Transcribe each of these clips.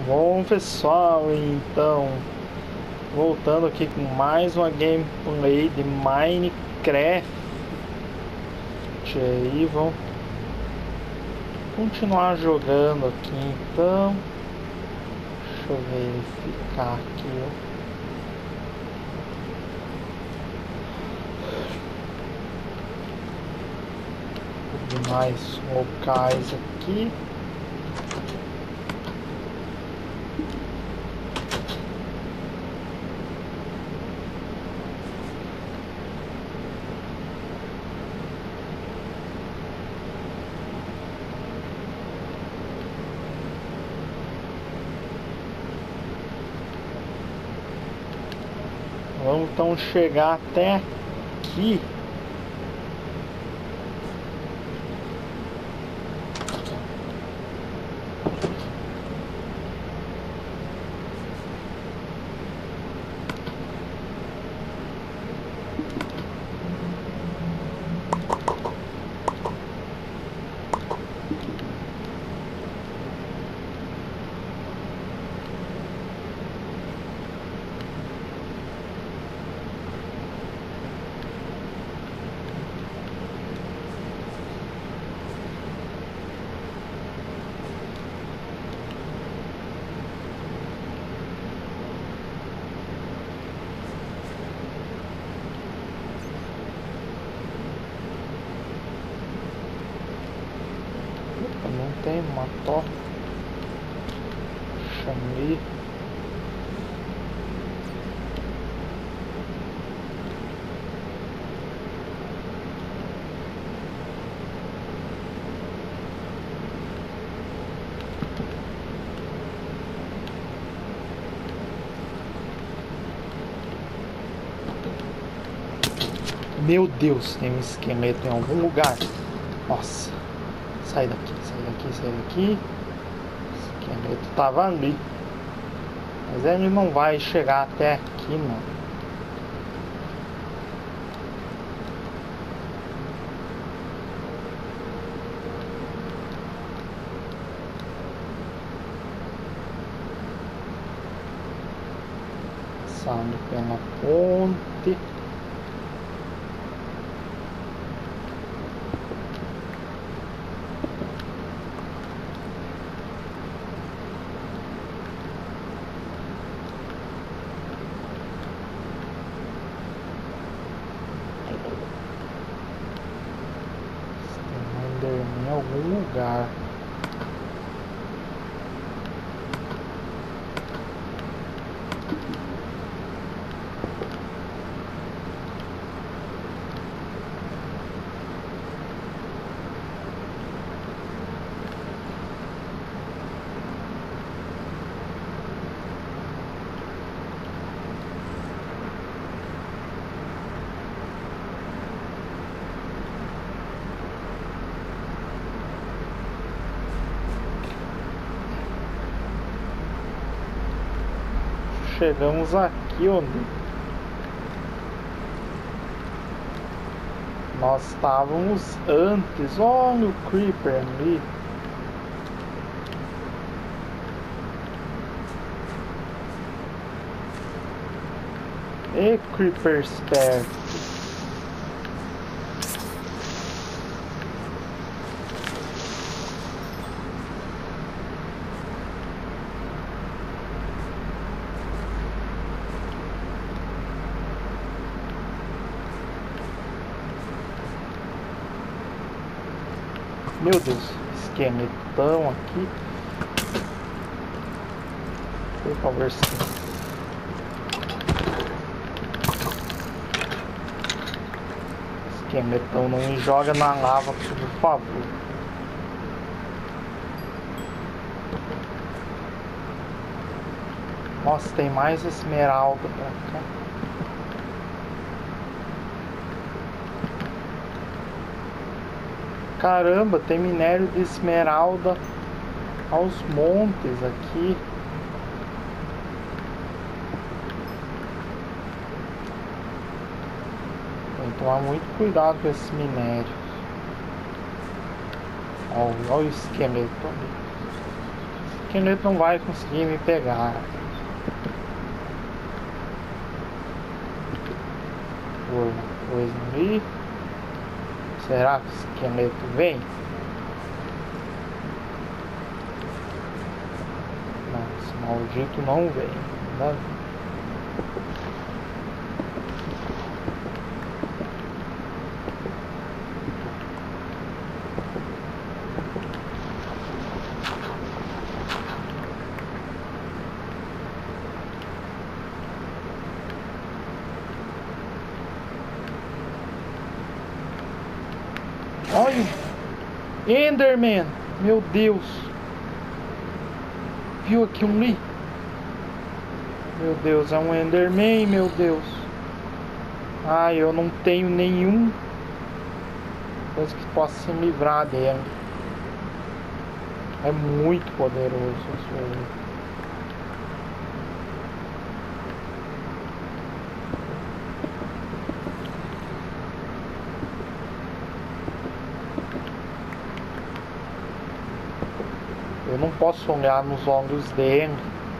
Bom pessoal, então voltando aqui com mais uma gameplay de Minecraft. Aí vamos continuar jogando aqui então. Deixa eu verificar aqui. Mais locais aqui. Vamos então chegar até aqui. Não tem uma toca. Chamei. Meu Deus, tem um esqueleto em algum lugar. Nossa. Sai daqui, sai daqui, sai daqui. Esse esqueleto tava ali. Mas ele não vai chegar até aqui, mano. Passando pela ponte. Em algum lugar. Chegamos aqui onde nós estávamos antes. Olha o Creeper ali. E Creeper esperto. Meu Deus, esqueletão aqui. Por favor, esqueletão, não me joga na lava, por favor. Nossa, tem mais esmeralda pra cá. Caramba, tem minério de esmeralda aos montes aqui. Tem que tomar muito cuidado com esse minério. Olha o esqueleto ali. esqueleto não vai conseguir me pegar. Por coisa ali. Será que o esqueleto vem? Não, esse maldito não vem. Não. Olha, Enderman, meu Deus. Viu aqui um ali? Meu Deus, é um Enderman, meu Deus. Ai, eu não tenho nenhum coisa que possa se livrar dele. É muito poderoso isso aí. Eu não posso olhar nos olhos dele.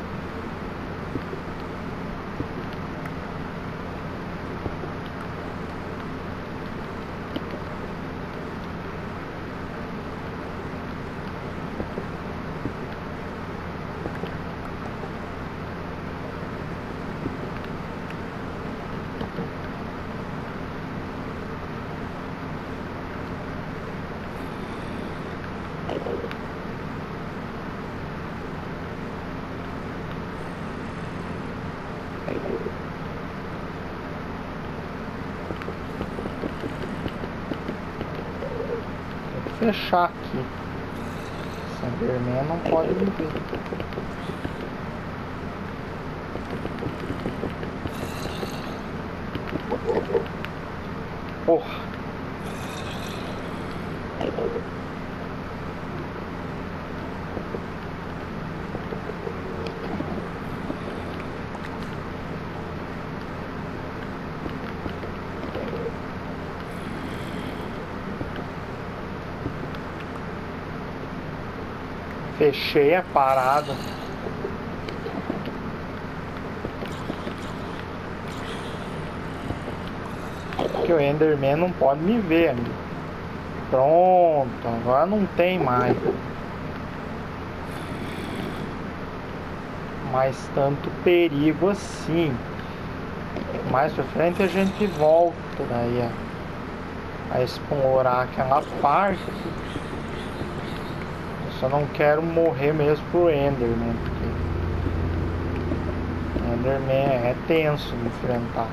Vou fechar aqui. Esse Enderman não pode me ver. Porra. Fechei a parada. Porque o Enderman não pode me ver ali. Pronto, agora não tem mais. Mais tanto perigo assim. Mais pra frente a gente volta daí a explorar aquela parte. Eu só não quero morrer mesmo pro Enderman, porque Enderman é tenso de enfrentar.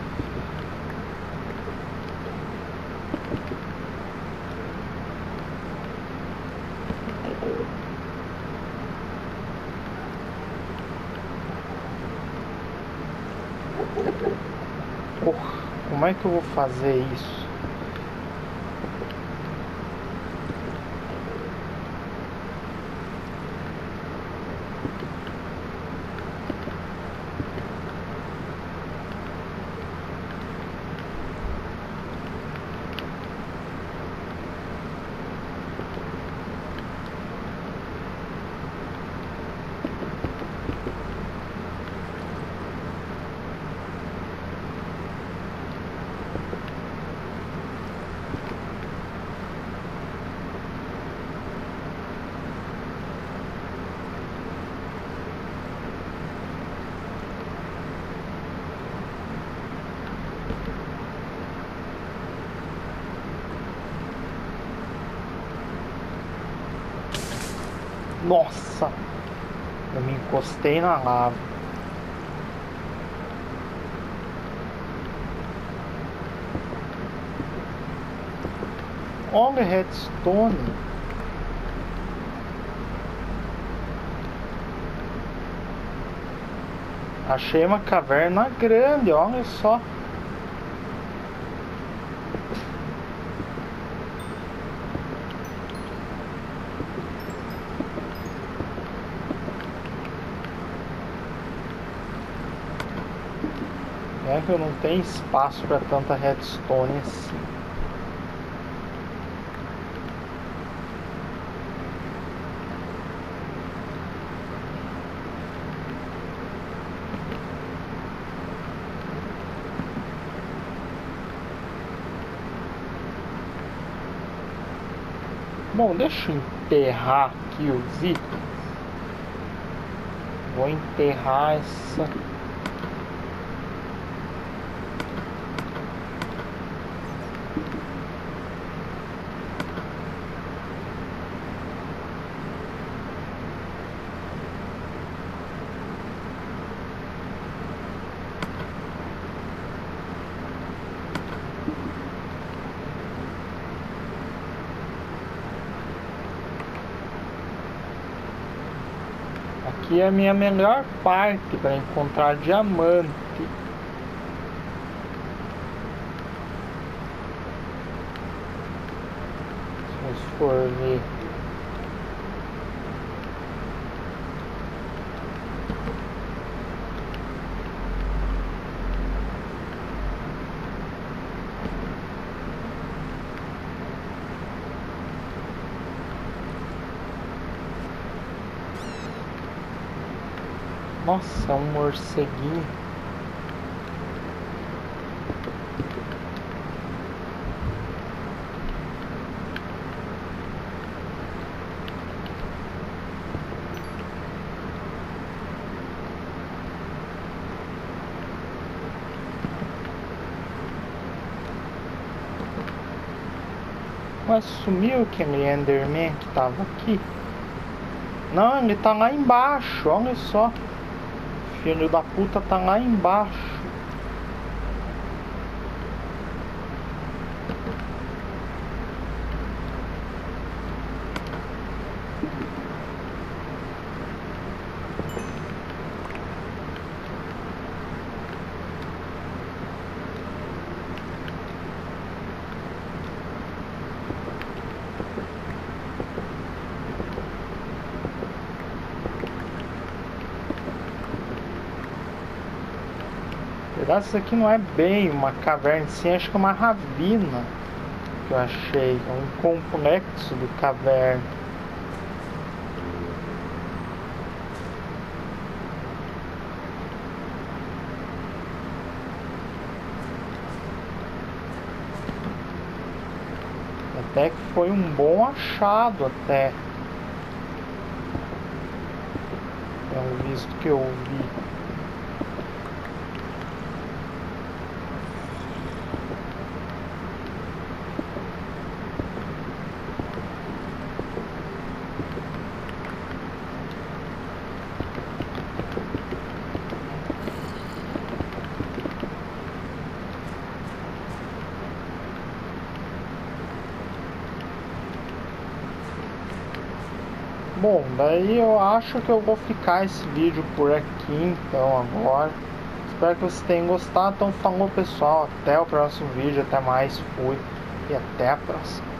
Porra, como é que eu vou fazer isso? Nossa, eu me encostei na lava. Olha, redstone. Achei uma caverna grande, olha só. É que eu não tenho espaço para tanta redstone assim. Bom, deixa eu enterrar aqui os itens. Vou enterrar essa... Aqui é a minha melhor parte para encontrar diamante. Se for ver. Nossa, um morceguinho. Mas sumiu aquele Enderman que tava aqui? Não, ele tá lá embaixo, olha só. Filho da puta tá lá embaixo. Isso aqui não é bem uma caverna, sim, acho que é uma ravina que eu achei, é um complexo de caverna. Até que foi um bom achado até. Pelo visto que eu vi. Bom, daí eu acho que eu vou ficar esse vídeo por aqui então agora. Espero que vocês tenham gostado. Então falou pessoal, até o próximo vídeo, até mais, fui e até a próxima.